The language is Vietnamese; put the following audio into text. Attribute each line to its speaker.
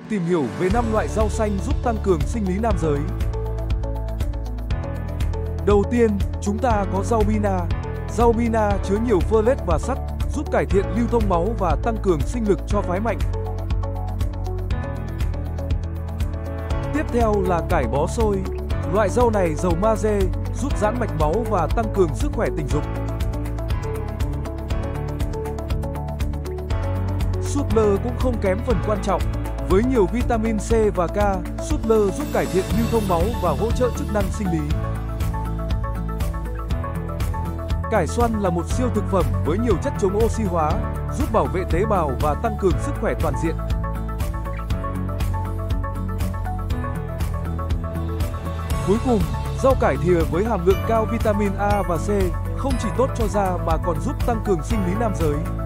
Speaker 1: Tìm hiểu về 5 loại rau xanh giúp tăng cường sinh lý nam giới. Đầu tiên, chúng ta có rau bina. Rau bina chứa nhiều folate và sắt, giúp cải thiện lưu thông máu và tăng cường sinh lực cho phái mạnh. Tiếp theo là cải bó xôi. Loại rau này giàu magie, giúp giãn mạch máu và tăng cường sức khỏe tình dục. Súp lơ cũng không kém phần quan trọng. Với nhiều vitamin C và K, súp lơ giúp cải thiện lưu thông máu và hỗ trợ chức năng sinh lý. Cải xoăn là một siêu thực phẩm với nhiều chất chống oxy hóa, giúp bảo vệ tế bào và tăng cường sức khỏe toàn diện. Cuối cùng, rau cải thìa với hàm lượng cao vitamin A và C không chỉ tốt cho da mà còn giúp tăng cường sinh lý nam giới.